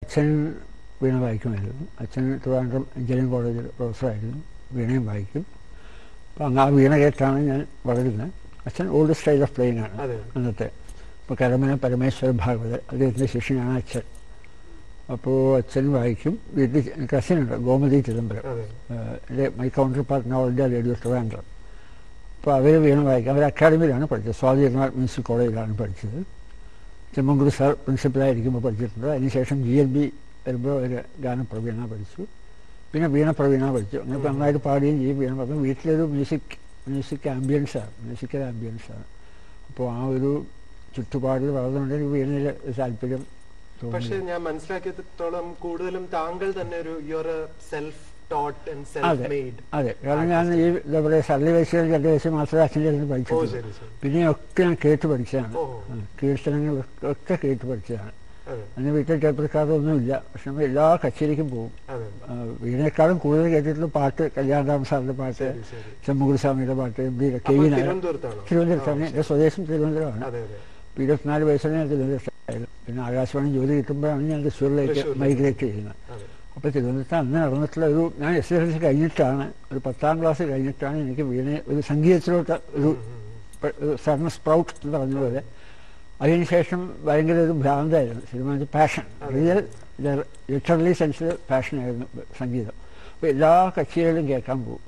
അച്ഛൻ വീണ വായിക്കുമായിരുന്നു. അച്ഛൻ ട്രിവാൻഡ്രം എഞ്ചിനീയറിംഗ് കോളേജിൽ പ്രൊഫസറായിരുന്നു. വീണയും വായിക്കും. അപ്പോൾ ആ വീണ കേട്ടാണ് ഞാൻ വളരുന്നത്. അച്ഛൻ ഓൾഡ് സ്റ്റൈൽ ഓഫ് പ്ലെയിനാണ് അന്നത്തെ. ഇപ്പോൾ കരമന പരമേശ്വര ഭാഗവതർ അദ്ദേഹത്തിൻ്റെ ശിഷ്യനാണ് അച്ഛൻ. അപ്പോൾ അച്ഛൻ വായിക്കും. വീട്ടിൽ കസിനുണ്ട് Gomathi Chidambaram, my counterpart All India Radio Trivandrum. അപ്പോൾ അവർ വീണ വായിക്കും. അവർ അക്കാഡമിയിലാണ് പഠിച്ചത്. സ്വാതി തിരുനാൾ മ്യൂസിക് കോളേജിലാണ് പഠിച്ചത്. ചെമ്മങ്കുടി സാർ പ്രിൻസിപ്പലായിരിക്കുമ്പോൾ പഠിച്ചിട്ടുണ്ട്. അതിനുശേഷം GLB വരുമ്പോൾ ഒരു ഗാനപ്രവീണ പഠിച്ചു. പിന്നെ വീണപ്രവീണ പഠിച്ചു. അങ്ങനെ നന്നായിട്ട് പാടുകയും ചെയ്യും. വീണ പറഞ്ഞു വീട്ടിലൊരു മ്യൂസിക്കൽ ആംബിയൻസാണ്. അപ്പോൾ ആ ഒരു ചുറ്റുപാടിൽ വളർന്നുകൊണ്ട് വീണയിൽ താല്പര്യം. പക്ഷെ ഞാൻ മനസ്സിലാക്കിയത്തോളം കൂടുതലും താങ്കൾ തന്നെ ഒരു self taught and self made. അതെ, കാരണം ഞാൻ ഈ എന്താ പറയുക സരളി വയസ്സിൽ 2 വയസ്സ് മാത്രമേ അച്ഛൻ്റെ അടുത്ത് പഠിച്ചിട്ടുള്ളൂ. പിന്നെയൊക്കെ ഞാൻ കേട്ട് പഠിച്ചതാണ്. കീർത്തനങ്ങളൊക്കെ കേട്ട് പഠിച്ചതാണ്. അന്ന് വീട്ടിൽ ടേപ്പ് റെക്കോർഡൊന്നുമില്ല. പക്ഷെ എല്ലാ കച്ചേരിക്കും പോകും. വീണേക്കാളും കൂടുതൽ കേട്ടിട്ടുള്ള പാട്ട് കല്യാണരാമൻ സാറിൻ്റെ പാട്ട്, ചെമ്മങ്കുടി സ്വാമിയുടെ പാട്ട്, തിരുവനന്തപുരത്താണ്. എൻ്റെ സ്വദേശം തിരുവനന്തപുരമാണ്. 24 വയസ്സിലാണ് ഞാൻ തിരുവനന്തപുരത്തായാലും. പിന്നെ ആകാശവാണി ജോലി കിട്ടുമ്പോഴാണ് ഞാൻ തൃശ്ശൂരിലേക്ക് മൈഗ്രേറ്റ് ചെയ്യുന്നത്. അപ്പോൾ തിരുവനന്തപുരത്ത് അന്ന് നടന്നിട്ടുള്ള ഞാൻ SSLC കഴിഞ്ഞിട്ടാണ്, ഒരു 10ാം ക്ലാസ് കഴിഞ്ഞിട്ടാണ് എനിക്ക് ഒരു സംഗീതത്തിലോട്ട് ഒരു സഡൻ സ്പ്രൗട്ട് എന്ന് പറഞ്ഞതുപോലെ. അതിനുശേഷം ഭയങ്കര ഒരു ഭ്രാന്തായിരുന്നു. സിനിമ പാഷൻ, ലിറ്ററലി സെൻസിൽ പാഷനായിരുന്നു സംഗീതം. അപ്പോൾ എല്ലാ കച്ചേരികളും കേൾക്കാൻ പോകും.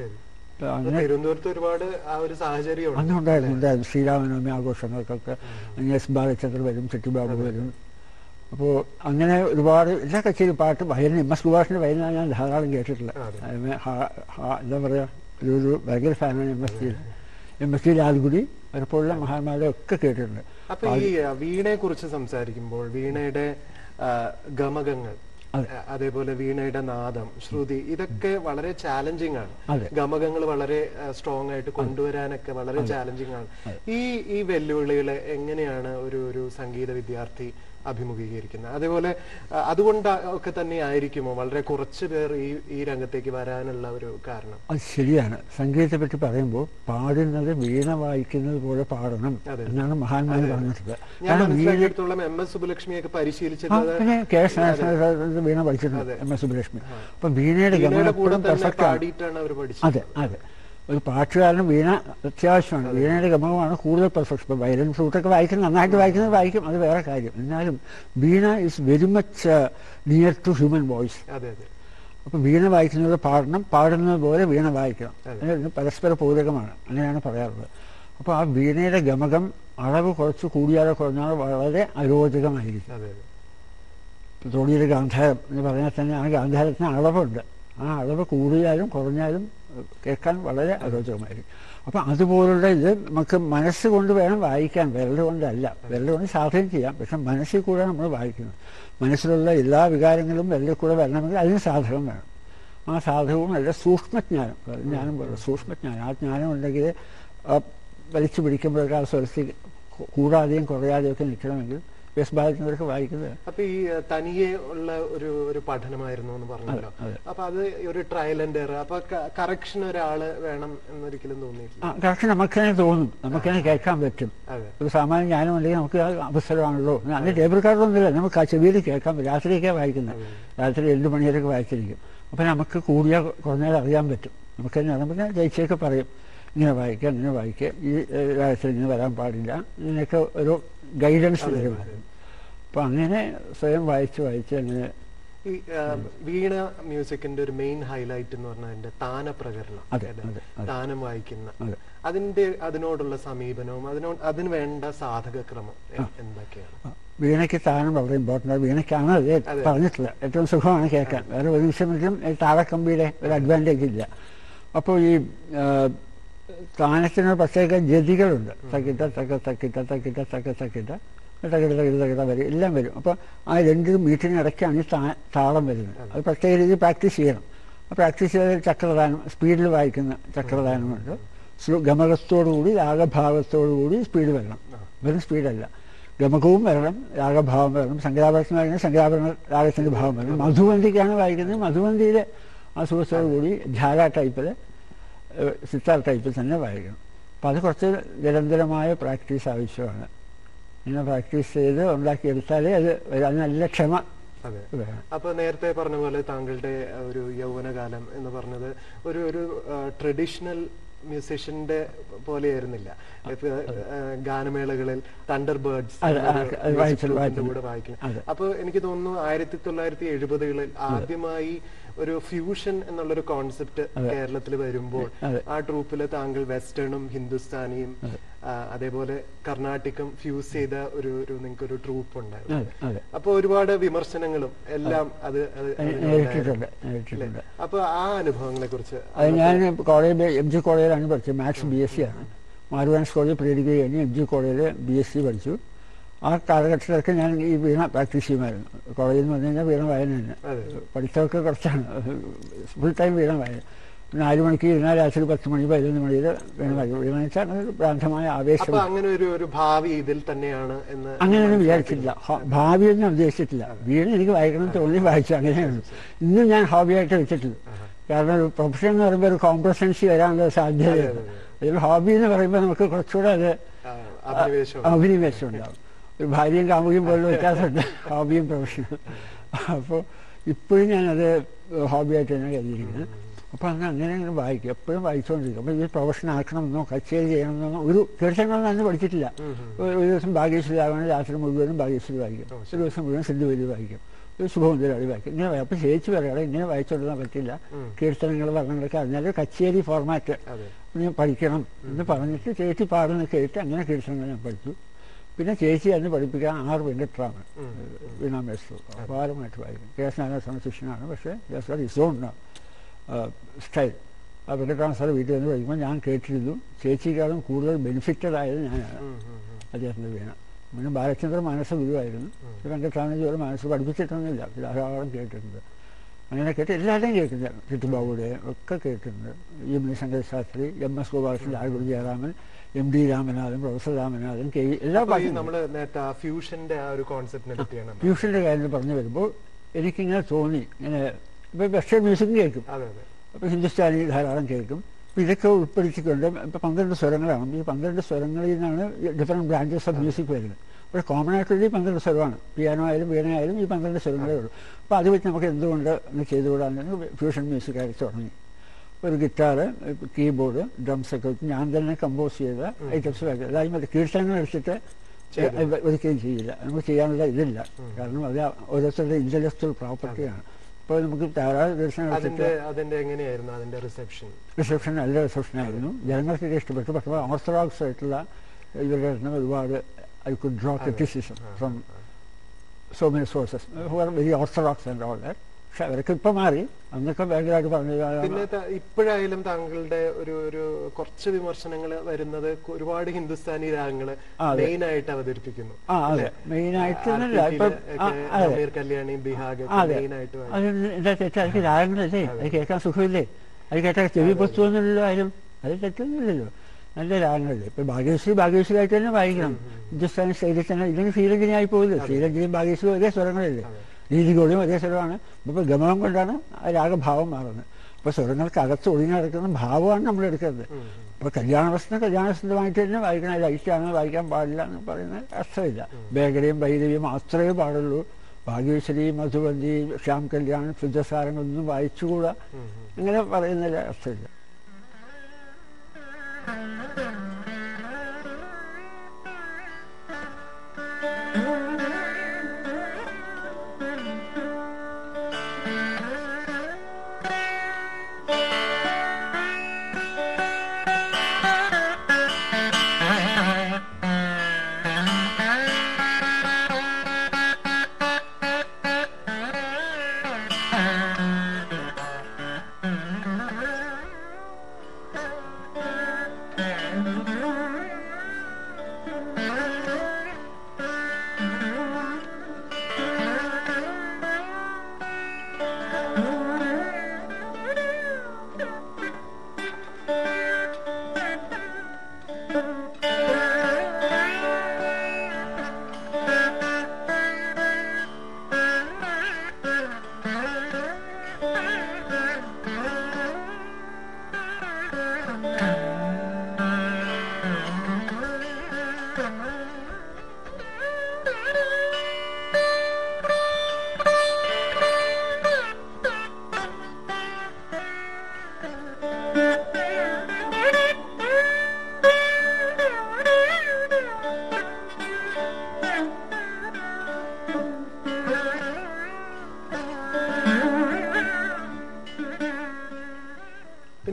അന്നുണ്ടായിരുന്നു ശ്രീരാമനവമി ആഘോഷങ്ങൾക്കൊക്കെ S. ബാലചന്ദ്രൻ വരും, ചെട്ടിബാബു വരും. അപ്പോൾ അങ്ങനെ ഒരുപാട് എല്ലാ കച്ചേരി പാട്ട് വയലിന് MS സുഭാഷിൻ്റെ വയലിനാണ് ഞാൻ ധാരാളം കേട്ടിട്ടുള്ള. എന്താ പറയുക, ഒരു ഭയങ്കര ഫാനാണ് MS ലാൽഗുഡി പലപ്പോഴുള്ള മഹാന്മാരെ ഒക്കെ കേട്ടിട്ടുണ്ട്. അപ്പൊ ഈ വീണയെ കുറിച്ച് സംസാരിക്കുമ്പോൾ വീണയുടെ ഗമകങ്ങൾ, അതേപോലെ വീണയുടെ നാദം, ശ്രുതി, ഇതൊക്കെ വളരെ ചാലഞ്ചിങ് ആണ്. ഗമകങ്ങൾ വളരെ സ്ട്രോങ് ആയിട്ട് കൊണ്ടുവരാനൊക്കെ വളരെ ചാലഞ്ചിങ് ആണ്. ഈ വെല്ലുവിളികളെ എങ്ങനെയാണ് ഒരു സംഗീത വിദ്യാർത്ഥി അഭിമുഖീകരിക്കുന്നത്? അതേപോലെ അതുകൊണ്ട് ഒക്കെ തന്നെ ആയിരിക്കുമോ വളരെ കുറച്ച് പേർ ഈ രംഗത്തേക്ക് വരാനുള്ള ഒരു കാരണം? അത് ശരിയാണ്. സംഗീതത്തെ പറ്റി പറയുമ്പോൾ പാടുന്നത് വീണ വായിക്കുന്നത് പോലെ പാടണം എന്നാണ് മഹാന്മാർ പറഞ്ഞിട്ടുള്ളത്. ഞാൻ മനസ്സിലാക്കിയിടത്തോളം MS സുബ്ബലക്ഷ്മിയൊക്കെ പരിശീലിച്ചത് വീണ പഠിച്ചിട്ടുണ്ട്, MS സുബ്ബലക്ഷ്മി. അപ്പം വീണയുടെ പാടിയിട്ടാണ് അവർ പഠിച്ചത്. അതെ അതെ, ഒരു പാട്ടുകാരന് വീണ അത്യാവശ്യമാണ്. വീണയുടെ ഗമകമാണ് കൂടുതൽ പെർഫെക്ഷൻ. ഇപ്പോൾ വയലിൻ ഫ്ലൂട്ടൊക്കെ നന്നായിട്ട് വായിക്കും, അത് വേറെ കാര്യം. എന്നാലും veena is very much near to human voice. അപ്പം വീണ വായിക്കുന്നത് പാടുന്നത് പോലെ വീണ വായിക്കണം. പരസ്പര പൂരകമാണ്, അങ്ങനെയാണ് പറയാറുള്ളത്. അപ്പോൾ ആ വീണയുടെ ഗമകം അളവ് കുറച്ച് കൂടിയാലോ കുറഞ്ഞാലോ വളരെ അരോചകമായിരിക്കും. തോണിയുടെ ഗാന്ധാരം എന്ന് പറഞ്ഞാൽ തന്നെ ആ ഗാന്ധാരത്തിന് അളവുണ്ട്. ആ അളവ് കൂടിയാലും കുറഞ്ഞാലും കേൾക്കാൻ വളരെ അരോചകമായിരിക്കും. അപ്പം അതുപോലുള്ള ഇത് നമുക്ക് മനസ്സുകൊണ്ട് വേണം വായിക്കാൻ, വിരലുകൊണ്ടല്ല. വിരലുകൊണ്ട് സാധനം ചെയ്യാം, പക്ഷെ മനസ്സിൽ കൂടെ നമ്മൾ വായിക്കുന്നത്. മനസ്സിലുള്ള എല്ലാ വികാരങ്ങളും വിരലിൽ കൂടെ വരണമെങ്കിൽ അതിന് സാധകം വേണം. ആ സാധകവും നല്ല സൂക്ഷ്മജ്ഞാനം, ജ്ഞാനം പോലെ സൂക്ഷ്മജ്ഞാനം. ആ ജ്ഞാനം ഉണ്ടെങ്കിൽ വലിച്ചു പിടിക്കുമ്പോഴൊക്കെ ആ സ്വരത്തിൽ കൂടാതെയും കുറയാതെയും ഒക്കെ നിൽക്കണമെങ്കിൽ S. ബാലചന്ദ്രനൊക്കെ വായിക്കുന്നത്. അപ്പൊ ഈ തനിയെ ഉള്ള ഒരു പഠനമായിരുന്നു എന്ന് പറഞ്ഞല്ലോ. അപ്പൊ അത് ഒരു ട്രയൽ ആൻഡ് എറർ. അപ്പൊ കറക്ഷൻ ഒരാള് വേണം എന്നൊരിക്കലും തോന്നിയിട്ടില്ല? കറക്ഷൻ നമുക്കതിനെ തോന്നും, നമുക്കതിനെ കേൾക്കാൻ പറ്റും. ഒരു സാമാന്യ ജ്ഞാനം ഉണ്ടെങ്കിൽ നമുക്ക് അവസരമാണല്ലോ. അതിന് ടേബിൾ കാർഡൊന്നുമില്ല, നമുക്ക് ആ ചെവിയിൽ കേൾക്കാൻ പറ്റും. രാത്രിയൊക്കെയാണ് വായിക്കുന്നത്, രാത്രി 2 മണിവരെയൊക്കെ വായിച്ചിരിക്കും. അപ്പം നമുക്ക് കൂടിയ കുറഞ്ഞാൽ അറിയാൻ പറ്റും. നമുക്കതിനെ അറിയുമ്പോൾ ജയിച്ചൊക്കെ പറയും, ഇങ്ങനെ വായിക്കുക, ഈ രാത്രി ഇങ്ങനെ വരാൻ പാടില്ല, ഇതിനൊക്കെ ഒരു ഗൈഡൻസ് തരുമായിരുന്നു. അപ്പം അങ്ങനെ സ്വയം വായിച്ച് അങ്ങനെ. ഈ വീണ മ്യൂസിക്കിന്റെ ഒരു മെയിൻ ഹൈലൈറ്റ് എന്ന് പറഞ്ഞാൽ അതിന്റെ താനപ്രകരണം, താനം വായിക്കുന്ന അതിനോടുള്ള സമീപനവും അതിന് വേണ്ട സാധകക്രമം എന്തൊക്കെയാണ്? വീണയ്ക്ക് താനം വളരെ ഇമ്പോർട്ടൻ്റ്. വീണയ്ക്കാണ് അത് പറഞ്ഞിട്ടുള്ളത്. ഏറ്റവും സുഖമാണ് കേൾക്കാൻ. വേറെ ഒരു നിമിഷമെങ്കിലും താളക്കമ്പിയുടെ ഒരു അഡ്വാൻറ്റേജ് ഇല്ല. അപ്പോൾ ഈ താനത്തിന് പ്രത്യേക ജതികളുണ്ട്. തക്കിട്ട വരും, എല്ലാം വരും. അപ്പോൾ ആ 2 മീറ്റിനിടയ്ക്കാണ് ഈ താളം വരുന്നത്. അത് പ്രത്യേക രീതിയിൽ പ്രാക്ടീസ് ചെയ്യണം. ആ പ്രാക്ടീസ് ചെയ്ത ചക്രദാനം, സ്പീഡിൽ വായിക്കുന്ന ചക്രദാനമുണ്ട്. ഗമകത്തോടുകൂടി രാഗഭാവത്തോടുകൂടി സ്പീഡ് വരണം. വെറും സ്പീഡല്ല, ഗമകവും വരണം, രാഗഭാവം വരണം. ശങ്കരാഭരണത്തിന് വായിക്കുന്ന ശങ്കരാഭരണ രാഗത്തിൻ്റെ ഭാവം വരണം. മധുവന്തിക്കാണ് വായിക്കുന്നത്, മധുവന്തിയിലെ ആ സുഖത്തോടുകൂടി ഝാല ടൈപ്പിൽ, സിത്താർ ടൈപ്പിൽ തന്നെ വായിക്കണം. അപ്പോൾ അത് കുറച്ച് നിരന്തരമായ പ്രാക്ടീസ് ആവശ്യമാണ്. ഇങ്ങനെ പ്രാക്ടീസ് ചെയ്ത് ഉണ്ടാക്കിയെടുത്താലേ അത് നല്ല ക്ഷമ അപ്പൊ നേരത്തെ പറഞ്ഞ പോലെ താങ്കളുടെ ഒരു യൗവനകാലം എന്ന് പറഞ്ഞത് ഒരു ഒരു ട്രഡീഷണൽ മ്യൂസിഷ്യന്റെ പോലെയായിരുന്നില്ല. ഗാനമേളകളിൽ തണ്ടർ ബേർഡ്സ് കൂടെ വായിക്കണം. അപ്പൊ എനിക്ക് തോന്നുന്നു 1970-കളിൽ ആദ്യമായി ഒരു ഫ്യൂഷൻ എന്നുള്ളൊരു കോൺസെപ്റ്റ് കേരളത്തിൽ വരുമ്പോൾ ആ ട്രൂപ്പില് താങ്കൾ വെസ്റ്റേണും ഹിന്ദുസ്ഥാനിയും അതേപോലെ കർണാട്ടിക്കും ഫ്യൂസ് ചെയ്ത ഒരു നിങ്ങൾക്ക് ഒരു ട്രൂപ്പ് ഉണ്ടായിരുന്നു. അപ്പൊ ഒരുപാട് വിമർശനങ്ങളും എല്ലാം അത് അപ്പൊ ആ അനുഭവങ്ങളെ കുറിച്ച് ഞാൻ കോളേജ് MG കോളേജിലാണ് പഠിച്ചത്. മാത്സ് BSc ആണ്. മാരുവാൻസ് കോളേജ് പ്രീഡിഗ്രി കഴിഞ്ഞ് MG കോളേജിൽ BSc പഠിച്ചു. ആ കാലഘട്ടത്തിലൊക്കെ ഞാൻ ഈ വീണ പ്രാക്ടീസ് ചെയ്യുമായിരുന്നു. കോളേജിൽ നിന്ന് വന്നു കഴിഞ്ഞാൽ വീണ വായന തന്നെ. പഠിത്തമൊക്കെ കുറച്ചാണ്, ഫുൾ ടൈം വീണ വായന. 4 മണിക്ക് ഇരുന്നാൽ രാത്രി 10 മണി 11 മണിയിൽ വീണ വായിക്കും. വീണ വെച്ചാൽ ഭ്രാന്തമായ ആവേശം. അങ്ങനെ ഒരു ഭാവി ഇതിൽ തന്നെയാണ് എന്ന് അങ്ങനെയൊന്നും വിചാരിച്ചിട്ടില്ല, ഭാവിയൊന്നും ഉദ്ദേശിച്ചിട്ടില്ല. വീണ എനിക്ക് വായിക്കണം തോന്നി വായിച്ചു, അങ്ങനെയാണ്. ഇന്നും ഞാൻ ഹോബിയായിട്ട് വെച്ചിട്ടില്ല. കാരണം ഒരു പ്രൊഫഷൻ എന്ന് പറയുമ്പോൾ ഒരു കോംപ്ലസൻസി വരാനുള്ള സാധ്യതയാണ്. ഒരു ഹോബി എന്ന് പറയുമ്പോൾ നമുക്ക് കുറച്ചുകൂടെ അത് അഭിനിവേശം ഉണ്ടാവും. ഒരു ഭാര്യയും കാമുകയും പോലുള്ള വ്യത്യാസമുണ്ട് ഹോബിയും പ്രൊഫഷനും. അപ്പോൾ ഇപ്പോഴും ഞാനത് ഹോബിയായിട്ട് തന്നെ കരുതിയിരിക്കുന്നത്. അപ്പോൾ അങ്ങനെ വായിക്കും, എപ്പോഴും വായിച്ചുകൊണ്ടിരിക്കും. അപ്പോൾ ഇത് പ്രൊഫഷൻ ആക്കണമെന്നോ കച്ചേരി ചെയ്യണമെന്നോ ഒരു തീർച്ചയായിട്ടും അന്ന് പഠിച്ചിട്ടില്ല. ഒരു ദിവസം ഭാഗ്യശ്രീ ആകണം, രാത്രി മുഴുവനും ഭാഗ്യശ്രീ വായിക്കും, ഒരു ദിവസം മുഴുവൻ സിന്ധുവലി വായിക്കും, ഒരു ശുഭമുദ്രാടി വായിക്കും. ഇങ്ങനെ അപ്പോൾ ചേച്ചി പറയാതെ ഇങ്ങനെ വായിച്ചുകൊടുക്കാൻ പറ്റില്ല, കീർത്തനങ്ങൾ വർണ്ണങ്ങളൊക്കെ അറിഞ്ഞാൽ കച്ചേരി ഫോർമാറ്റ് ഞാൻ പഠിക്കണം എന്ന് പറഞ്ഞിട്ട് ചേച്ചി പാടുന്ന കേട്ട് അങ്ങനെ കീർത്തനങ്ങൾ ഞാൻ പഠിച്ചു. പിന്നെ ചേച്ചി അന്ന് പഠിപ്പിക്കാൻ 6 വെങ്കട്രാമൻ വീണ മേസ്റ്റർ അപാരമായിട്ട് വായിക്കും. KS നാരായണ ശിഷ്യനാണ്, പക്ഷേ ഇസോൺ സ്റ്റൈൽ. ആ വെങ്കട്രാമൻ സാറ് വീട്ടിൽ നിന്ന് പഠിക്കുമ്പോൾ ഞാൻ കേട്ടിരുന്നു. ചേച്ചിക്കാളും കൂടുതൽ ബെനിഫിറ്റഡ് ആയത് ഞാനാണ് അദ്ദേഹത്തിൻ്റെ വീണ. പിന്നെ ബാലചന്ദ്ര മാനസ ഗുരുവായിരുന്നു. വെങ്കട്രാമൻ ജോലി മനസ്സ് പഠിപ്പിച്ചിട്ടൊന്നുമില്ല, ധാരാളം കേട്ടിട്ടുണ്ട്. അങ്ങനെ കേട്ട് എല്ലാവരുടെയും കേൾക്കുന്നത്, ചുറ്റുബാബുടെ ഒക്കെ കേട്ടിട്ടുണ്ട്. Shankara Shastri, MS Gopalakrishnan, Lalgudi Jayaraman, MD Ramanathan, professor Ramanathan, എല്ലാ ഫ്യൂഷന്റെ കാര്യം പറഞ്ഞു വരുമ്പോൾ എനിക്കിങ്ങനെ തോന്നി. ഇങ്ങനെ ഇപ്പം വെസ്റ്റേൺ മ്യൂസിക്കും കേൾക്കും, അപ്പോൾ ഹിന്ദുസ്ഥാനി ധാരാളം കേൾക്കും. അപ്പോൾ ഇതൊക്കെ ഉൾപ്പെടുത്തിക്കൊണ്ട് ഇപ്പോൾ 12 സ്വരങ്ങളാണ്. ഈ 12 സ്വരങ്ങളിൽ നിന്നാണ് ഡിഫറെൻറ്റ് ബ്രാഞ്ചസ് ഓഫ് മ്യൂസിക് വരുന്നത്. അപ്പോൾ കോമൺ ആയിട്ടുള്ള ഈ 12 സ്വരമാണ്. പിയാനോ ആയാലും വീണയായാലും ഈ 12 സ്വരങ്ങളേ ഉള്ളൂ. അപ്പോൾ അത് വെച്ച് നമുക്ക് എന്തുകൊണ്ട് ചെയ്തുകൂടാന്ന് ഫ്യൂഷൻ മ്യൂസിക് ആയിട്ട് തുടങ്ങി. ഒരു ഗിറ്റാറ്, കീബോർഡ്, ഡ്രംസൊക്കെ വെച്ച് ഞാൻ തന്നെ കമ്പോസ് ചെയ്ത ഐറ്റംസ് വയ്ക്കുക. അതായത് മറ്റേ കീർത്തനങ്ങൾ എടുത്തിട്ട് ഒരിക്കലും ചെയ്യില്ല, നമുക്ക് ചെയ്യാനുള്ള ഇതില്ല. കാരണം അത് ഓരോരുത്തരുടെ ഇൻ്റലക്ച്വൽ പ്രോപ്പർട്ടിയാണ്. അപ്പോൾ നമുക്ക് ധാരാളം റിസപ്ഷൻ നല്ല റിസപ്ഷനായിരുന്നു. ജനങ്ങൾക്കൊക്കെ ഇഷ്ടപ്പെട്ടു. പക്ഷേ ഓർത്തഡോക്സ് ആയിട്ടുള്ള ഇവരുടെ ഒരുപാട് I could draw criticism from so many sources who are very orthodox and all that. പക്ഷെ അവരൊക്കെ ഇപ്പൊ മാറി, അന്നൊക്കെ ഭയങ്കരമായിട്ട് പറഞ്ഞു. പിന്നെ ഇപ്പോഴായാലും താങ്കളുടെ ഒരു കുറച്ച് വിമർശനങ്ങൾ വരുന്നത് ഒരുപാട് ഹിന്ദുസ്ഥാനി രാഗങ്ങൾ മെയിൻ ആയിട്ട് അവതരിപ്പിക്കുന്നു. അതെ, മെയിൻ ആയിട്ട് കല്യാണി, ബിഹാഗ് എന്താ തെറ്റാ? എനിക്ക് രാഗങ്ങളല്ലേ, അത് കേൾക്കാൻ സുഖമില്ലേ, അത് കേട്ടാൽ ചെവി പൊത്തുവെന്നുള്ളല്ലോ ആരും, അത് തെറ്റൊന്നുമില്ലല്ലോ. നല്ല രാഗങ്ങളല്ലേ. ഇപ്പൊ ഭാഗ്യശ്രീ ആയിട്ട് തന്നെ വായിക്കണം. ഹിന്ദുസ്ഥാനി ശൈലിയിൽ തന്നെ. ഇല്ലെങ്കിൽ ശ്രീരഞ്ജനി ആയി പോകില്ല. ശ്രീരഞ്ജനിയും ഭാഗ്യശ്രീയും ഒരേ സ്വരങ്ങളല്ലേ, രീതികൂടിയും ഒരേ സ്വരമാണ്. ഇപ്പോൾ ഗമനം കൊണ്ടാണ് ആ രാഗഭാവം മാറുന്നത്. അപ്പോൾ സ്വരങ്ങൾക്ക് അകത്ത് ഒളിഞ്ഞു കിടക്കുന്ന ഭാവമാണ് നമ്മൾ എടുക്കുന്നത്. അപ്പോൾ കല്യാണവസ്ഥമായിട്ട് തന്നെ വായിക്കണം. ലൈറ്റാണ്, വായിക്കാൻ പാടില്ല എന്ന് പറയുന്ന അർത്ഥമില്ല. ബേഗരയും ഭൈരവിയും മാത്രമേ പാടുള്ളൂ. ഭാഗ്യശ്രീ, മധുവന്തി, ശ്യാം കല്യാൺ, ശുദ്ധസാരങ്ങളൊന്നും വായിച്ചുകൂടാ, അങ്ങനെ പറയുന്നതിൽ അർത്ഥമില്ല.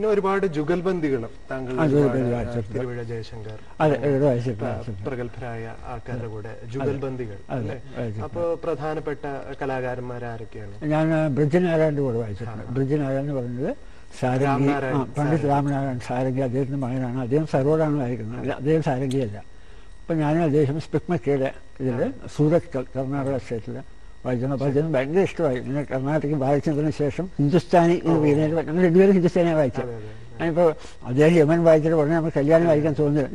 പിന്നെ ഒരുപാട് ജുഗൽബന്ദികളും താങ്കൾ തിരുവിഴ ജയശങ്കർ പ്രഗത്ഭരായ ആൾക്കാരുടെ കൂടെ ജുഗൽബന്ദികൾ അല്ലെ? അപ്പൊ പ്രധാനപ്പെട്ട കലാകാരന്മാരാരൊക്കെയാണ്? ഞാൻ ബ്രിജനാരായണന്റെ കൂടെ വായിച്ചിട്ടുണ്ട്. ബ്രിജനാരായൺ എന്ന് പറയുന്നത് സാരംഗി, പണ്ഡിറ്റ് രാമനാരായൺ സാരംഗി അദ്ദേഹത്തിന്റെ മകനാണ്. അദ്ദേഹം സരോഡാണ് വായിക്കുന്നത്, അദ്ദേഹം സാരംഗിയല്ല. അപ്പം ഞാനും അദ്ദേഹം സ്പിക്മക്കയുടെ ഇതിൽ സൂരത് കർണാടക സ്റ്റേറ്റിൽ വായിച്ചിട്ടുണ്ട്. അപ്പോൾ അദ്ദേഹം ഭയങ്കര ഇഷ്ടമായി. ഇങ്ങനെ കർണാടകയ്ക്ക് വായിച്ചതിന് ശേഷം ഹിന്ദുസ്ഥാനി ഇത് വീണയിൽ ഞങ്ങൾ രണ്ടുപേരും ഹിന്ദുസ്ഥാനിയാണ് വായിച്ചത്. ഞാനിപ്പോൾ അദ്ദേഹം യമൻ വായിച്ചിട്ട് ഉടനെ നമ്മൾ കല്യാണം വായിക്കാൻ തോന്നുന്നത്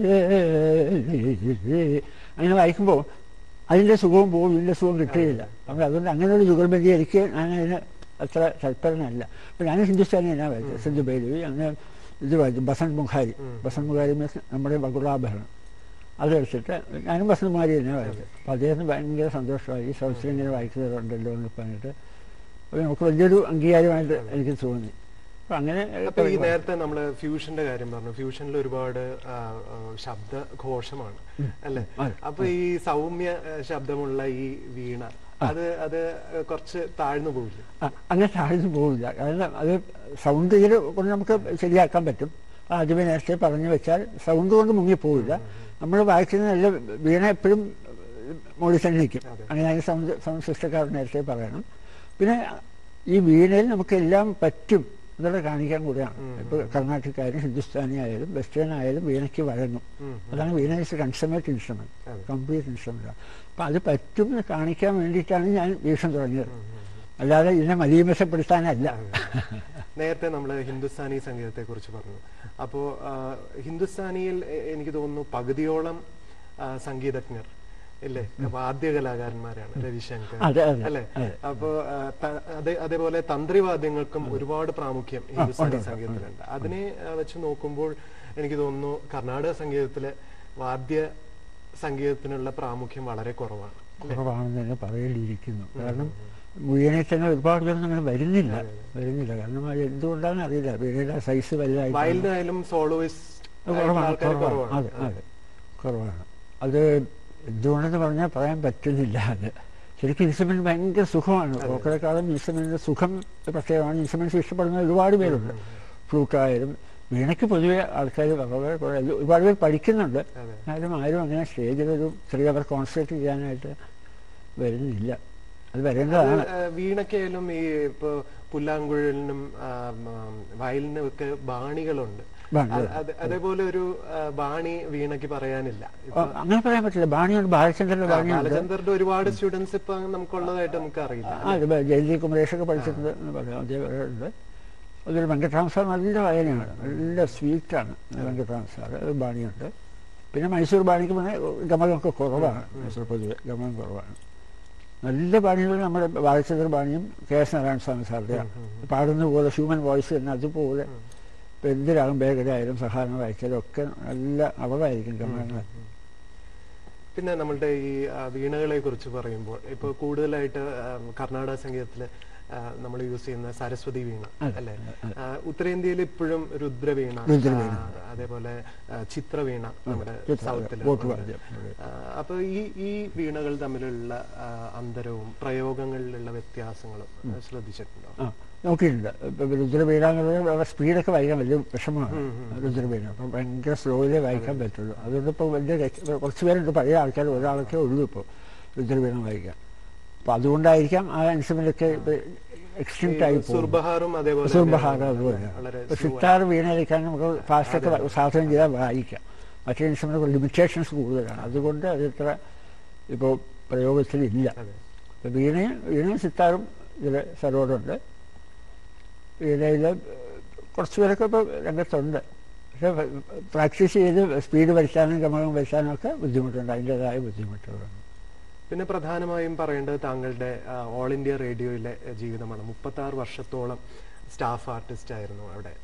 അങ്ങനെ വായിക്കുമ്പോൾ അതിൻ്റെ സുഖവും പോകും, ഇതിൻ്റെ സുഖം കിട്ടുകയില്ല. അപ്പോൾ അതുകൊണ്ട് അങ്ങനെ ഒരു ജുഗൽബന്ദി എനിക്ക് ഞാൻ അതിന് അത്ര തൽപരനല്ല. അപ്പോൾ ഞാൻ ഹിന്ദുസ്ഥാനി തന്നെയാണ് വായിച്ചത്. സിന്ധു ബൈരവി, അങ്ങനെ ഇത് വായിച്ചു. ബസന്ത് മുഖാരി മീൻസ് നമ്മുടെ ബഗുളാഭരണം അത് വെച്ചിട്ട് ഞാനും ബസന്ത് മുഖാരി തന്നെ വായിച്ചത്. അപ്പോൾ അദ്ദേഹത്തിന് ഭയങ്കര സന്തോഷമായി. ഈ സൗത്തിൽ ഇങ്ങനെ വായിക്കുന്നവരുണ്ടല്ലോ എന്ന് പറഞ്ഞിട്ട് അപ്പോൾ നമുക്ക് വലിയൊരു അംഗീകാരമായിട്ട് എനിക്ക് തോന്നി. അപ്പൊ അങ്ങനെ ഈ നേരത്തെ നമ്മള് ഫ്യൂഷന്റെ കാര്യം പറഞ്ഞു. ഫ്യൂഷനിൽ ഒരുപാട് ശബ്ദഘോഷമാണ് അല്ലെ? അപ്പൊ ഈ സൗമ്യ ശബ്ദമുള്ള ഈ വീണ അത് കുറച്ച് താഴ്ന്നു പോവില്ല? അങ്ങനെ താഴ്ന്നു പോവില്ല. കാരണം അത് സൗണ്ട് ഇതിൽ കൊണ്ട് നമുക്ക് ശരിയാക്കാൻ പറ്റും. ആദ്യമേ നേരത്തെ പറഞ്ഞു വെച്ചാൽ സൗണ്ട് കൊണ്ട് മുങ്ങിപ്പോവില്ല. നമ്മൾ വായിക്കുന്ന നല്ല വീണ എപ്പോഴും മോളിൽ തന്നെ നിൽക്കും. അങ്ങനെ സൗണ്ട് സിസ്റ്റക്കാർ നേരത്തെ പറയണം. പിന്നെ ഈ വീണയിൽ നമുക്ക് എല്ലാം പറ്റും എന്നുള്ള കാണിക്കാൻ കൂടെയാണ്. ഇപ്പോൾ കർണാടകക്കാരും ഹിന്ദുസ്ഥാനി ആയാലും വെസ്റ്റേൺ ആയാലും വീണയ്ക്ക് വഴങ്ങും. അതാണ് veena is consummate instrument, complete instrument. അപ്പം അത് പറ്റും എന്ന് കാണിക്കാൻ വേണ്ടിയിട്ടാണ് ഞാൻ വീക്ഷണം തുടങ്ങിയത്, അല്ലാതെ ഇതിനെ മലീമസപ്പെടുത്താനല്ല. നേരത്തെ നമ്മൾ ഹിന്ദുസ്ഥാനി സംഗീതത്തെ കുറിച്ച് പറഞ്ഞു. അപ്പോ ഹിന്ദുസ്ഥാനിയിൽ എനിക്ക് തോന്നുന്നു പകുതിയോളം സംഗീതജ്ഞർ ഇല്ലേ, വാദ്യ കലാകാരന്മാരാണ്. രവിശങ്കർ അല്ലെ? അപ്പോ അതേപോലെ തന്ത്രിവാദ്യങ്ങൾക്കും ഒരുപാട് പ്രാമുഖ്യം ഹിന്ദുസ്ഥാനി സംഗീതത്തിലുണ്ട്. അതിനെ വെച്ച് നോക്കുമ്പോൾ എനിക്ക് തോന്നുന്നു കർണാടക സംഗീതത്തിലെ വാദ്യ സംഗീതത്തിനുള്ള പ്രാമുഖ്യം വളരെ കുറവാണെന്ന് തന്നെ പറയേണ്ടിയിരിക്കുന്നു. കാരണം വീണയിൽ തന്നെ ഒരുപാട് പേരൊന്നും അങ്ങനെ വരുന്നില്ല. കാരണം അത് എന്തുകൊണ്ടാണെന്ന് അറിയില്ല. വീണയുടെ സൈസ് വലുതായാലും സോളോയിസ്റ്റ് കുറവാണ്. അത് എന്തുകൊണ്ടെന്ന് പറഞ്ഞാൽ പറയാൻ പറ്റുന്നില്ല. അത് ശരിക്കും ഇൻസ്ട്രുമെന്റ് ഭയങ്കര സുഖമാണ്. ഓക്കറേക്കാളും ഇൻസ്ട്രുമെന്റിന്റെ സുഖം പ്രത്യേകമാണ്. ഇൻസ്ട്രുമെന്റ്സ് ഇഷ്ടപ്പെടുന്ന ഒരുപാട് പേരുണ്ട്. ഫ്ലൂട്ടായാലും വീണയ്ക്ക് പൊതുവെ ആൾക്കാർ ഒരുപാട് പേര് പഠിക്കുന്നുണ്ട്. എന്നാലും ആരും അങ്ങനെ സ്റ്റേജിലൊരു 3 അവർ കോൺസെൻട്രേറ്റ് ചെയ്യാനായിട്ട് വരുന്നില്ല. അത് വരേണ്ടതാണ്. വീണയ്ക്കായാലും ഈ ഇപ്പൊ പുല്ലാങ്കുഴലിനും വയലിനും ഒക്കെ ബാണികളുണ്ട്. അതേപോലെ ഒരു ബാണി വീണയ്ക്ക് പറയാനില്ല. അങ്ങനെ പറയാൻ പറ്റില്ല. ബാണിയുണ്ട്, ബാലചന്ദ്രന്റെ ബാലചന്ദ്രന്റെ ഒരുപാട് സ്റ്റുഡൻസ് ഇപ്പൊ നമുക്കുള്ളതായിട്ട് നമുക്ക് അറിയില്ല. ജയന്തി കുമരേഷൊക്കെ പഠിച്ചിട്ടുണ്ട് എന്ന് പറയാം. അതേപോലെ അതൊരു വെങ്കട്രാമസാർ നല്ല വായനയാണ്, നല്ല സ്വീറ്റാണ് വെങ്കട്രാമസാർ. അത് ബാണിയുണ്ട്. പിന്നെ മൈസൂർ ബാണിക്ക് പിന്നെ ഗമകമൊക്കെ കുറവാണ്. മൈസൂർ പൊതുവെ ഗമകം കുറവാണ്. നല്ല ബാണികൾ നമ്മുടെ ബാലചന്ദ്ര ബാണിയും KS നാരായണ സ്വാമി സാറുടെയാണ്. പാടുന്ന പോലെ ഹ്യൂമൻ വോയിസ് തന്നെ അതുപോലെ. ഇപ്പം എന്തിനാകും ബേഗരായാലും സഹാരണം വായിച്ചാലും ഒക്കെ നല്ല അവളായിരിക്കും ഗമകങ്ങൾ. പിന്നെ നമ്മളുടെ ഈ വീണകളെ കുറിച്ച് പറയുമ്പോൾ ഇപ്പൊ കൂടുതലായിട്ട് കർണാടക സംഗീതത്തില് നമ്മൾ യൂസ് ചെയ്യുന്ന സരസ്വതി വീണ അല്ലെ? ഉത്തരേന്ത്യയിൽ ഇപ്പോഴും രുദ്രവീണ, അതേപോലെ ചിത്രവീണ നമ്മുടെ സൗത്തില്. അപ്പൊ ഈ വീണകൾ തമ്മിലുള്ള അന്തരവും പ്രയോഗങ്ങളിലുള്ള വ്യത്യാസങ്ങളും ശ്രദ്ധിച്ചിട്ടുണ്ടോ? നോക്കിയിട്ടുണ്ട്. ഇപ്പൊ രുദ്രവീണ എന്നുള്ള സ്പീഡൊക്കെ വായിക്കാൻ വലിയ വിഷമമാണ് രുദ്രവീണ. അപ്പം ഭയങ്കര സ്ലോയിലേ വായിക്കാൻ പറ്റുള്ളൂ. അതുകൊണ്ട് ഇപ്പോൾ വലിയ കുറച്ച് പേരുണ്ട്, പഴയ ആൾക്കാർ ഒരാളൊക്കെ ഉള്ളൂ ഇപ്പോൾ രുദ്രവീണ വായിക്കാൻ. അപ്പൊ അതുകൊണ്ടായിരിക്കാം ആ ഇൻസ്ട്രുമെന്റൊക്കെ എക്സ്റ്റെൻറ്റ് ആയി പോകും. സുർബഹാറും അതുപോലെ. സിത്താർ വീണയിലേക്കാൻ നമുക്ക് ഫാസ്റ്റൊക്കെ സാധനം ചെയ്താൽ വായിക്കാം. മറ്റേ ഇൻസ്ട്രുമെന്റ് ലിമിറ്റേഷൻസ് കൂടുതലാണ്. അതുകൊണ്ട് അത് ഇത്ര ഇപ്പോൾ പ്രയോഗത്തിലില്ല. വീണയും സിത്താറും ഇതിൽ സരോടുണ്ട്. വീണയിൽ കുറച്ച് പേരൊക്കെ ഇപ്പോൾ രംഗത്തുണ്ട്. പക്ഷെ പ്രാക്ടീസ് ചെയ്ത് സ്പീഡ് വരുത്താനും ഗമകം വരുത്താനും ഒക്കെ ബുദ്ധിമുട്ടുണ്ട്, അതിൻ്റെതായ ബുദ്ധിമുട്ടുകളുണ്ട്. പിന്നെ പ്രധാനമായും പറയേണ്ടത് താങ്കളുടെ ഓൾ ഇന്ത്യ റേഡിയോയിലെ ജീവിതമാണ്. 36 വർഷത്തോളം സ്റ്റാഫ് ആർട്ടിസ്റ്റ് ആയിരുന്നു അവിടെ.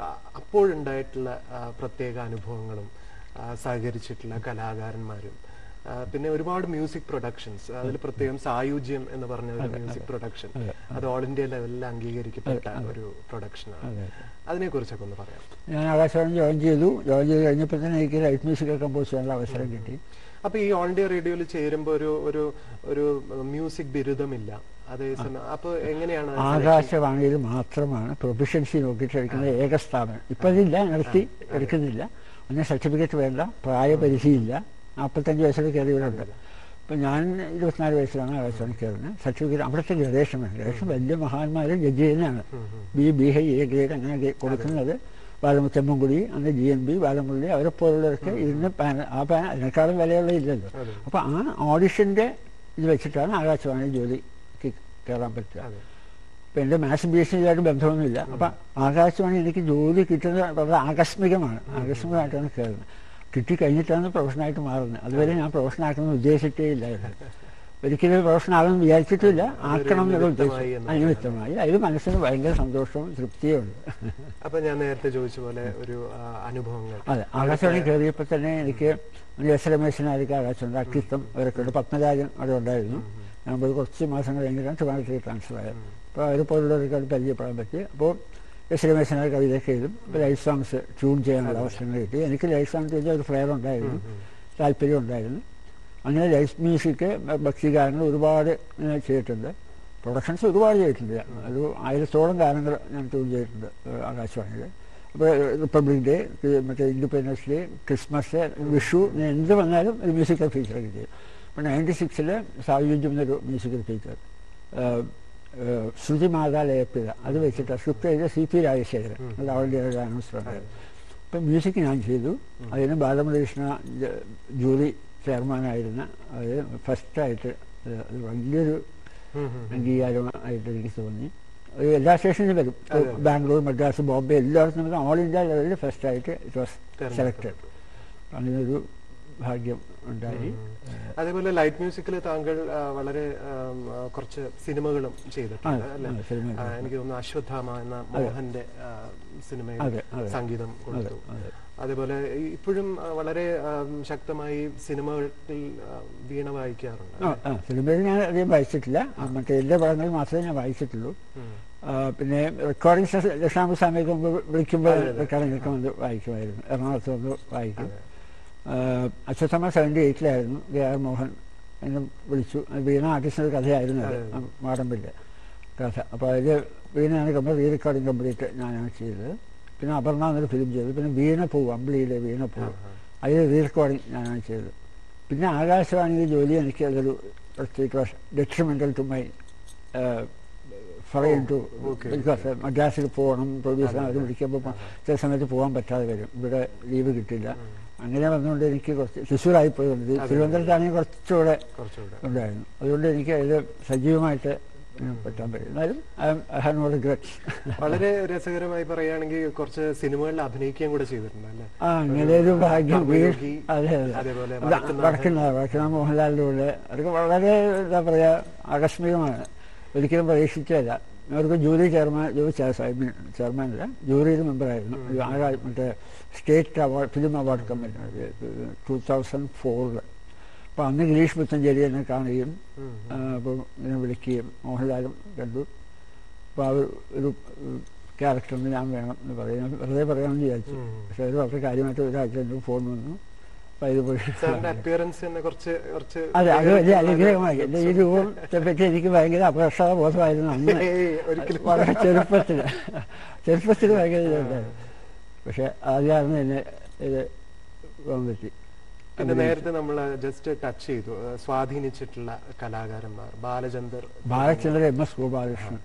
അപ്പോഴുണ്ടായിട്ടുള്ള പ്രത്യേക അനുഭവങ്ങളും സഹകരിച്ചിട്ടുള്ള കലാകാരന്മാരും പിന്നെ ഒരുപാട് മ്യൂസിക് പ്രൊഡക്ഷൻസ്, അതിൽ പ്രത്യേകം സായുജ്യം എന്ന് പറഞ്ഞ ഒരു മ്യൂസിക് പ്രൊഡക്ഷൻ, അത് ഓൾ ഇന്ത്യ ലെവലിൽ അംഗീകരിക്കപ്പെട്ട ഒരു പ്രൊഡക്ഷനാണ്. അതിനെ കുറിച്ചൊക്കെ ഒന്ന് പറയാം. ഞാൻ ആകാശവാണി ജോയിൻ ചെയ്ത് കഴിഞ്ഞപ്പോൾ തന്നെ എനിക്ക് ലൈറ്റ് മ്യൂസിക് കമ്പോസ് ചെയ്യാനുള്ള അവസരം കിട്ടി. അപ്പൊ ഈ ഓൾ ഇന്ത്യ റേഡിയോയിൽ ചേരുമ്പോ ഒരു മ്യൂസിക് ബിരുദമില്ല, അതേസമയം അപ്പൊ എങ്ങനെയാണ്? ആകാശവാണിയിൽ മാത്രമാണ് പ്രൊഫഷൻസി നോക്കിയിട്ട് എടുക്കുന്ന ഏക സ്ഥാപനം. ഇപ്പൊ അതില്ല, നിർത്തി, എടുക്കുന്നില്ല. അന്ന് സർട്ടിഫിക്കറ്റ് വേണ്ട, പ്രായപരിധിയില്ല. 45 വയസ്സിൽ കയറിയവരുണ്ട്. ഇപ്പം ഞാൻ 24 വയസ്സിലാണ് ആകാശവാണി കയറുന്നത്. സർട്ടിഫിക്കറ്റ് അവിടുത്തെ ഗ്രഡേഷൻ വേണം. ഗ്രഡേഷൻ വലിയ മഹാന്മാർ ജഡ്ജി തന്നെയാണ്. ബി ഹൈ, എ ഗ്രേഡ് അങ്ങനെ കൊടുക്കുന്നത്. ബാലമുത്തമ്മൻകുടി, അന്ന് GNB, ബാലമുരളി, അവരെ പോലുള്ളവർക്ക് ഇതിന് അതിനേക്കാളും വിലയുള്ള ഇല്ലല്ലോ. അപ്പോൾ ആ ഓഡിഷൻ്റെ ഇത് വെച്ചിട്ടാണ് ആകാശവാണി ജോലിക്ക് കയറാൻ പറ്റുക. ഇപ്പം എൻ്റെ മാത്സ് BSc ബന്ധമൊന്നുമില്ല. അപ്പം ആകാശവാണി എനിക്ക് ജോലി കിട്ടുന്നത് വളരെ ആകസ്മികമാണ്. ആകസ്മികമായിട്ടാണ് കയറുന്നത്. കിട്ടിക്കഴിഞ്ഞിട്ടാണ് പ്രൊഫഷനായിട്ട് മാറുന്നത്. അതുവരെ ഞാൻ പ്രൊഫഷനാക്കണമെന്ന് ഉദ്ദേശിച്ചിട്ടേ ഇല്ലായിരുന്നു. ഒരിക്കലും പ്രൊഫഷനാകണമെന്ന് വിചാരിച്ചിട്ടില്ല. ആക്കണം എന്നുള്ള ഉദ്ദേശം അനുമിത്തമായി. അതിൽ മനസ്സിന് ഭയങ്കര സന്തോഷവും തൃപ്തിയും ഉണ്ട്. അപ്പൊ ഞാൻ നേരത്തെ ചോദിച്ച പോലെ ഒരു അനുഭവങ്ങൾ. അതെ, ആകാശവാണി കയറിയപ്പോൾ തന്നെ എനിക്ക് എസ് രമേശനായിരിക്കും ആകാശവാണി, അക്കിത്തം അവരൊക്കെ ഉണ്ട്. പത്മരാജൻ അവിടെ ഉണ്ടായിരുന്നു. ഞാൻ പോയി കുറച്ച് മാസങ്ങൾ കഴിഞ്ഞിട്ടാണ് ട്രിവാൻഡ്രത്തേക്ക് ട്രാൻസ്ഫർ ആയത്. അപ്പോൾ അവർ പോലുള്ളവർക്ക് പരിചയപ്പെടാൻ പറ്റി. അപ്പോൾ എസ് രമേശനായ കവിതയൊക്കെ എഴുതും. അപ്പോൾ ലൈഫ് സോങ്സ് ട്യൂൺ ചെയ്യാനുള്ള അവസരങ്ങൾ കിട്ടി. എനിക്ക് ലൈഫ് സോങ്സ് ചെയ്താൽ ഒരു ഫ്ലെയർ ഉണ്ടായിരുന്നു, താല്പര്യം ഉണ്ടായിരുന്നു. അങ്ങനെ ലൈഫ് മ്യൂസിക്, ഭക്തിഗാനങ്ങൾ ഒരുപാട് ചെയ്തിട്ടുണ്ട്. പ്രൊഡക്ഷൻസ് ഒരുപാട് ചെയ്തിട്ടുണ്ട്. ഒരു 1000-ഓളം ഗാനങ്ങൾ ഞാൻ ട്യൂൺ ചെയ്തിട്ടുണ്ട് ആകാശവാണിയിൽ. അപ്പോൾ റിപ്പബ്ലിക് ഡേ, മറ്റേ ഇൻഡിപെൻഡൻസ് ഡേ, ക്രിസ്മസ്, വിഷു, എന്ത് വന്നാലും ഒരു മ്യൂസിക്കൽ ഫീച്ചറൊക്കെ ചെയ്യും. അപ്പോൾ 96 സായുജ്യം എന്നൊരു മ്യൂസിക്കൽ ഫീച്ചർ, ശ്രുതി മാതാ ലയപ്പിത, അത് വെച്ചിട്ട് സ്ക്രിപ്റ്റ് ചെയ്ത CP രാജശേഖരൻ, അത് അവളുടെ ഒരു അനൗൺസർ ഉണ്ടായിരുന്നു. അപ്പം മ്യൂസിക് ഞാൻ ചെയ്തു. അതിന് ബാലമുരളീകൃഷ്ണ ജൂറി ചെയർമാനായിരുന്ന അത് ഫസ്റ്റായിട്ട് അത് വലിയൊരു അംഗീകാരമായിട്ട് എനിക്ക് തോന്നി. എല്ലാ സ്റ്റേഷനിലും വരും. ബാംഗ്ലൂർ, മദ്രാസ്, ബോംബെ എല്ലായിടത്തും ഓൾ ഇന്ത്യ ലെവലിൽ ഫസ്റ്റായിട്ട് ഇറ്റ് വാസ് സെലക്റ്റഡ്. അങ്ങനെയൊരു ഭാഗ്യം ഉണ്ടായി. അതേപോലെ ലൈറ്റ് മ്യൂസിക്കിൽ താങ്കൾ വളരെ കുറച്ച് സിനിമകളും ചെയ്തിട്ടുണ്ട് അല്ലെ? എനിക്ക് തോന്നുന്നു അശ്വത്ഥാമ എന്ന മോഹന്റെ സിനിമയിൽ സംഗീതം കൊടുത്തു. അതേപോലെ ഇപ്പോഴും വളരെ ശക്തമായി സിനിമകളിൽ വീണ വായിക്കാറുണ്ട്. സിനിമയിൽ ഞാൻ അധികം വായിച്ചിട്ടില്ല. മറ്റേ എല്ലാ പടങ്ങളിൽ മാത്രമേ ഞാൻ വായിച്ചിട്ടുള്ളൂ. പിന്നെ റെക്കോർഡിംഗ് ദക്ഷിണാമൂർത്തി വിളിക്കുമ്പോൾ റെക്കോർഡിംഗ് വന്ന് വായിക്കുമായിരുന്നു. എറണാകുളത്ത് വന്ന് വായിക്കും. അശ്വത്ഥമ്മ 78-ലായിരുന്നു. AR മോഹൻ എന്നെ വിളിച്ചു. വീണ ആർട്ടിസ്റ്റിൻ്റെ കഥയായിരുന്നു അത്, മാടമ്പിൻ്റെ കഥ. അപ്പോൾ അതിൽ വീണയാണ് റീ റെക്കോർഡിങ് കംപ്ലീറ്റ് ഞാനാണ് ചെയ്തത്. പിന്നെ അപർണ എന്നൊരു ഫിലിം ചെയ്തു. പിന്നെ വീണപ്പൂവ്, അമ്പിളിയിലെ വീണപ്പൂവ്, അതിൽ റീ റെക്കോർഡിങ് ഞാനാണ് ചെയ്തത്. പിന്നെ ആകാശവാണിയിലെ ജോലി എനിക്ക് അതൊരു detrimental to my foreign tour, because മദ്രാസിൽ പോകണം, പ്രൊഡ്യൂസർ അത് വിളിക്കുമ്പോൾ ചില സമയത്ത് പോകാൻ പറ്റാതെ വരും, ഇവിടെ ലീവ് കിട്ടില്ല. അങ്ങനെ വന്നുകൊണ്ട് എനിക്ക് കുറച്ച് തൃശ്ശൂരായിപ്പോയി. തിരുവനന്തപുരത്താണെങ്കിൽ കുറച്ചുകൂടെ ഉണ്ടായിരുന്നു. അതുകൊണ്ട് എനിക്ക് അതിൽ സജീവമായിട്ട് പറ്റാൻ പറ്റും. എന്നാലും ഐ ഹാവ് നോ റിഗ്രറ്റ്സ്. വളരെ രസകരമായി പറയുകയാണെങ്കിൽ കുറച്ച് സിനിമകളിൽ അഭിനയിക്കുകയും കൂടെ ചെയ്തിട്ടുണ്ട് അല്ലേ? അങ്ങനെ ഒരു ഭാഗ്യം. അതെ, വടക്കനാഥ മോഹൻലാലിൻ്റെ കൂടെ അതൊക്കെ വളരെ എന്താ പറയുക ആകസ്മികമാണ്. ഒരിക്കലും പ്രതീക്ഷിച്ചതല്ല. അവർക്ക് ജൂറി ചെയർമാനല്ല, ജൂറിയിൽ മെമ്പറായിരുന്നു. മറ്റേ state award, film award committee 2004. അപ്പോൾ അന്ന് ഗിരീഷ് പുത്തഞ്ചേരി എന്നെ കാണുകയും അപ്പോൾ ഇങ്ങനെ വിളിക്കുകയും മോഹൻലാലും കണ്ടു. അപ്പോൾ അവർ ഒരു ക്യാരക്ടറിന് ഞാൻ വേണം എന്ന് പറയും. ഞാൻ വെറുതെ പറയാമെന്ന് വിചാരിച്ചു. പക്ഷെ അവർ വളരെ കാര്യമായിട്ട് ഒരാഴ്ച എൻ്റെ ഫോൺ വന്നു. അതെ, അത് വലിയ അനുഗ്രഹമായി. എൻ്റെ ഈ രൂപത്തെ പറ്റി എനിക്ക് ഭയങ്കര അപകർഷത ബോധമായിരുന്നു അന്ന്. വളരെ ചെറുപ്പത്തിൽ ഭയങ്കര ഇതുണ്ടായിരുന്നു. പക്ഷെ ആദ്യമാണ് എന്നെ ഇത് പോകാൻ പറ്റി. പിന്നെ നേരത്തെ നമ്മൾ ജസ്റ്റ് ടച്ച് ചെയ്തു സ്വാധീനിച്ചിട്ടുള്ള കലാകാരന്മാർ ബാലചന്ദർ, MS ഗോപാലകൃഷ്ണൻ,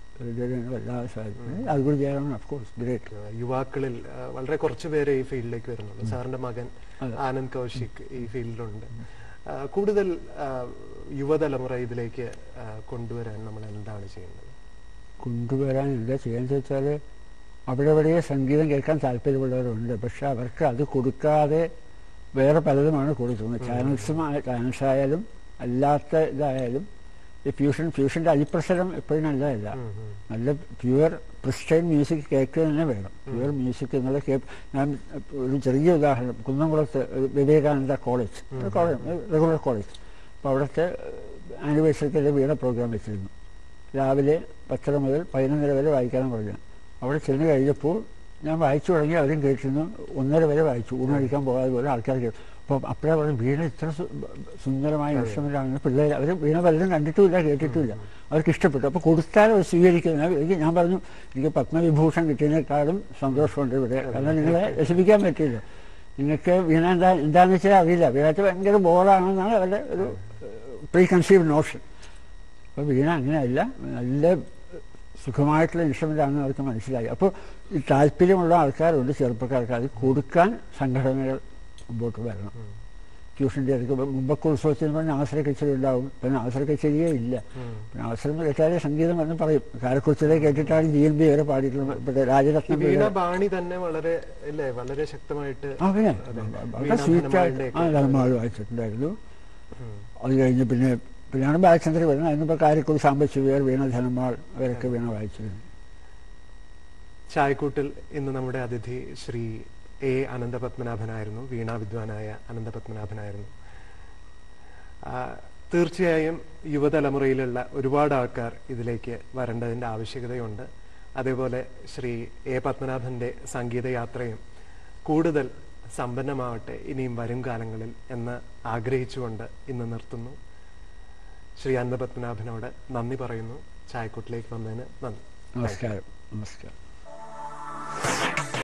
യുവാക്കളിൽ വളരെ കുറച്ചു പേരെ ഈ ഫീൽഡിലേക്ക് വരുന്നുള്ളൂ. സാറിന്റെ മകൻ ആനന്ദ് കൗശിക് ഈ ഫീൽഡിലുണ്ട്. കൂടുതൽ യുവതലമുറ ഇതിലേക്ക് കൊണ്ടുവരാൻ നമ്മൾ എന്താണ് ചെയ്യുന്നത്? കൊണ്ടുവരാൻ എന്താ ചെയ്യാന്ന് വെച്ചാൽ അവിടെ എവിടെയേ സംഗീതം കേൾക്കാൻ താല്പര്യമുള്ളവരുണ്ട്. പക്ഷെ അവർക്ക് അത് കൊടുക്കാതെ വേറെ പലതുമാണ് കൊടുക്കുന്നത്. ചാനൽസായാലും അല്ലാത്ത ഇതായാലും ഫ്യൂഷൻ്റെ അതിപ്രസരം എപ്പോഴും നല്ലതല്ല. നല്ല പ്യുവർ പ്രിസ്റ്റൈൻ മ്യൂസിക് കേൾക്കുക തന്നെ വേണം. പ്യുവർ മ്യൂസിക് എന്നുള്ള ഞാൻ ഒരു ചെറിയ ഉദാഹരണം, കുന്നംകുളത്ത് വിവേകാനന്ദ കോളേജ് റെഗുലർ കോളേജ്, അപ്പോൾ അവിടുത്തെ ആനിവേഴ്സറിക്ക് വീണ പ്രോഗ്രാം വെച്ചിരുന്നു. രാവിലെ 10 മുതൽ 11 വരെ വായിക്കാനും പറഞ്ഞു. അവിടെ ചെന്ന് കഴിഞ്ഞപ്പോൾ ഞാൻ വായിച്ചു തുടങ്ങി, അവരും കേട്ടിരുന്നു. 1:30 വരെ വായിച്ചു. ഊണഴിക്കാൻ പോകാതെ പോലെ ആൾക്കാർ കേട്ടു. അപ്പം അപ്പോഴേ പറഞ്ഞു വീണ ഇത്ര സുന്ദരമായ ഇൻസ്ട്രുമെൻ്റാണ്. പിള്ളേർ അവർ വീണ പലരും കണ്ടിട്ടുമില്ല, കേട്ടിട്ടുമില്ല. അവർക്ക് ഇഷ്ടപ്പെട്ടു. അപ്പോൾ കൊടുത്താൽ അവർ സ്വീകരിക്കുന്നത്. ഞാൻ പറഞ്ഞു എനിക്ക് പത്മവിഭൂഷൺ കിട്ടിയതിനേക്കാളും സന്തോഷമുണ്ട് ഇവിടെ, കാരണം നിങ്ങളെ രസിപ്പിക്കാൻ പറ്റില്ല. നിങ്ങൾക്ക് വീണ എന്താണെന്ന് വെച്ചാൽ അറിയില്ല. വീണാറ്റ് ഭയങ്കര ബോറാണെന്നാണ് അവരുടെ ഒരു പ്രീ കൺസീവ്ഡ് നോഷൻ. അപ്പോൾ വീണ അങ്ങനെയല്ല, നല്ല സുഖമായിട്ടുള്ള ഇൻസ്ട്രുമെൻ്റാണെന്ന് അവർക്ക് മനസ്സിലായി. അപ്പോൾ ഈ താല്പര്യമുള്ള ആൾക്കാരുണ്ട്, ചെറുപ്പക്കാർക്ക്. അത് കൊടുക്കാൻ സംഘടനകൾ മുമ്പോട്ട് വരണം. ട്യൂഷൻ്റെ അടുത്ത് മുമ്പൊക്കെ ഉത്സവത്തിന് പറഞ്ഞാൽ അവസര കച്ചേരി ഉണ്ടാവും. പിന്നെ അവസര കച്ചേരിയേ ഇല്ല. പിന്നെ അവസരം എന്ന് കേട്ടാലേ സംഗീതം എന്ന് പറയും. കാരക്കുറിച്ചിലെ കേട്ടിട്ടാണ് GNB വരെ പാടിയിട്ടുള്ളത്. രാജരത്നം ബാണി തന്നെ വളരെ ശക്തമായിട്ട് വളരെ സ്വീറ്റായിട്ട് ധർമാൾ വായിച്ചിട്ടുണ്ടായിരുന്നു. അത് കഴിഞ്ഞ് പിന്നെയാണ് ബാലചന്ദ്രൻ വരുന്നത്. അതിനിപ്പോൾ കാരക്കുറി സാമ്പശിവർ, വീണ ധനമാൾ അവരൊക്കെ വീണ വായിച്ചിരുന്നു. ചായക്കൂട്ടിൽ ഇന്ന് നമ്മുടെ അതിഥി ശ്രീ A. അനന്തപത്മനാഭനായിരുന്നു. വീണാ വിദ്വാനായ അനന്തപത്മനാഭനായിരുന്നു. തീർച്ചയായും യുവതലമുറയിലുള്ള ഒരുപാട് ആൾക്കാർ ഇതിലേക്ക് വരേണ്ടതിൻ്റെ ആവശ്യകതയുണ്ട്. അതേപോലെ ശ്രീ A. പത്മനാഭന്റെ സംഗീതയാത്രയും കൂടുതൽ സമ്പന്നമാവട്ടെ ഇനിയും വരും കാലങ്ങളിൽ എന്ന് ആഗ്രഹിച്ചുകൊണ്ട് ഇന്ന് നിർത്തുന്നു. ശ്രീ അനന്തപത്മനാഭനോട് നന്ദി പറയുന്നു. ചായക്കൂട്ടിലേക്ക് വന്നതിന് നന്ദി. നമസ്കാരം.